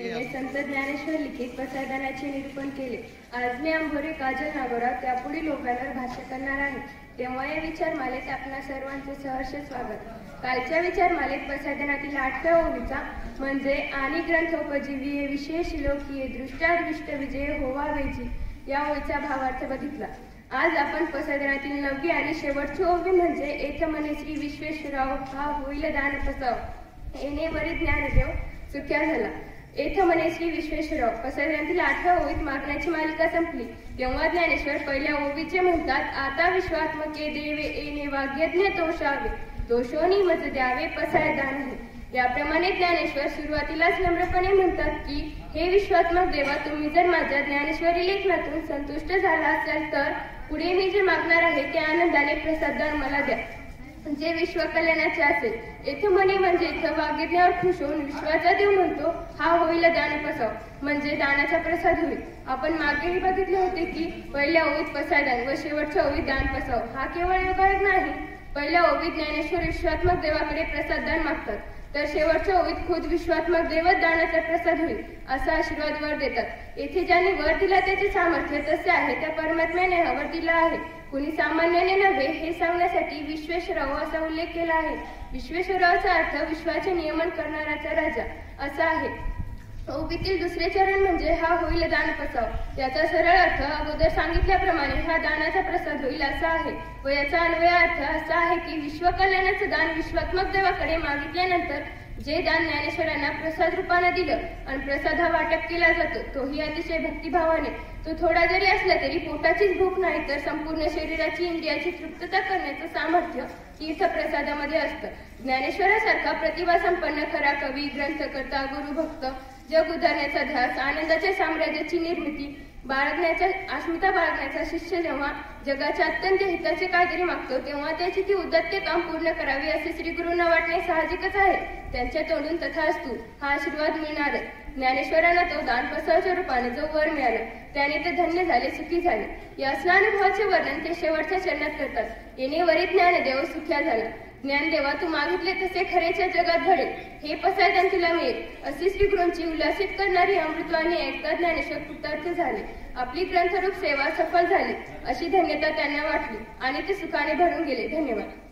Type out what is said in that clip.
तिने संत ज्ञानेश्वर लिखित पसायदानाचे निरूपण केले. आज मी अंभोरे काजल नागोराव त्यापुढील ओव्यावर भाष्य करणार आहे. तेव्हा या विचारमालेत आपणा सर्वांचे सहर्ष स्वागत. कालच्या विचारमालेत पसायदानातील 8व्या ओवीचा म्हणजे आणि ग्रंथोपजीवी हे विशेष लोकीय दृष्टादृष्ट विजय होवा वेजी या ओवीचा भावार्थ बघितला. आज आपण पसायदानातील 9वी आणि शेवटची ओवी म्हणजे एथ म्हणे श्री विश्वेश्वराव हा होईल दान पसाव येणे वरी ज्ञानदेव सुख्या झाला. एथ म्हणे श्री विश्वेश्वराव पसायदानातील 8व्या ओवीत मागण्याची मालिका संपली. तेव्हा ज्ञानेश्वर पहिल्या ओवीचे म्हणतात, आता विश्वात्मके देवे येणे वाग्यज्ञ तोषावे दोषोनी मज द्यावे पसायदान हे. याप्रमाणे ज्ञानेश्वर सुरुवातीलाच नम्रपणे म्हणतात की हे विश्वात्मक देवा, तुम्ही जर माझ्या ज्ञानेश्वरी लेखनातून संतुष्ट झाला असाल तर पुढे मी जे मागणार आहे ते आनंदाने प्रसाददान मला द्या, जे विश्वकल्याणाचे असेल. येथे म्हणे म्हणजे इथं वाग्यज्ञावर खुश होऊन विश्वाचा देव म्हणतो हा होईल दान पसाव म्हणजे दानाचा प्रसाद होईल. आपण मागेही बघितले होते की पहिल्या ओवीत पसायदान व शेवटच्या ओवीत दान पसाव हा केवळ योगायोग नाही. पहिल्या ओवीत ज्ञानेश्वर विश्वात्मक देवाकडे प्रसाददान मागतात, तर शेवटच्या ओवीत खुद विश्वात्मक देवच दानाचा प्रसाद होईल असा आशीर्वाद वर देतात. येथे ज्यांनी वर दिला त्याचे सामर्थ्य तसे आहे त्या परमात्म्याने हा वर दिला आहे. कुणी सामान्याने नव्हे हे सांगण्यासाठी विश्वेश्वराव असा उल्लेख केला आहे. विश्वेश्वरावाचा अर्थ विश्वाचे नियमन करणाराचा राजा असा आहे. ओवीतील दुसरे चरण म्हणजे हा होईल दान पसाव. याचा सरळ अर्थ अगोदर सांगितल्याप्रमाणे हा दानाचा प्रसाद होईल असा आहे व याचा अन्वय अर्थ असा आहे की विश्वकल्याणाचं दान विश्वात्मक देवाकडे मागितल्यानंतर जे दान ज्ञानेश्वरांना प्रसाद रूपाने दिलं आणि प्रसाद हा वाटप केला जातो तोही अतिशय भक्तिभावाने. तो थोडा जरी असला तरी पोटाचीच भूक नाही तर संपूर्ण शरीराची इंद्रियाची तृप्तता करण्याचं सामर्थ्य तीर्थप्रसादामध्ये असतं. ज्ञानेश्वरासारखा प्रतिभा संपन्न खरा कवी, ग्रंथकर्ता, गुरुभक्त, जग उधारण्याचा ध्यास, आनंदाच्या साम्राज्याची निर्मिती बाळगण्याच्या अस्मिता बाळगण्याचा शिष्य जेव्हा जगाच्या अत्यंत हिताचे काहीतरी मागतो तेव्हा त्याची ती उद्यत्य काम पूर्ण करावी असे श्री गुरूंना वाटणे साहजिकच आहे. त्यांच्या तोंडून तथास्तु हा आशीर्वाद मिळणारच. ज्ञानेश्वरांना तो दान पसावच्या रूपाने जो वर मिळाला त्याने ते धन्य झाले, सुखी झाले. या अनुभवाचे वर्णन ते शेवटच्या चरणात करतात. येणे वरी ज्ञानदेव सुख्या झाला. ज्ञानदेवा, तू मागितले तसे खरेच्या जगात घडेल, हे पसायदान तुला मिळेल अशी श्री गुरूंची उल्हासित करणारी अमृतवाणी ऐकता ज्ञानेश्वर कृतार्थ झाले. आपली ग्रंथरूप सेवा सफल झाली अशी धन्यता त्यांना वाटली आणि ते सुखाने भरून गेले. धन्यवाद.